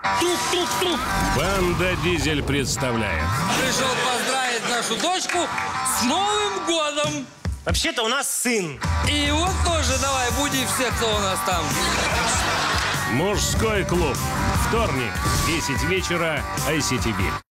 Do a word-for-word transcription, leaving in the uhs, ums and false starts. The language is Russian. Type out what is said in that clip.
Тук-тук-тук. Банда «Дизель» представляет. Пришел поздравить нашу дочку с Новым годом. Вообще-то у нас сын. И вот тоже давай, буди все, кто у нас там. Мужской клуб. Вторник, десять вечера, ай си ти ви.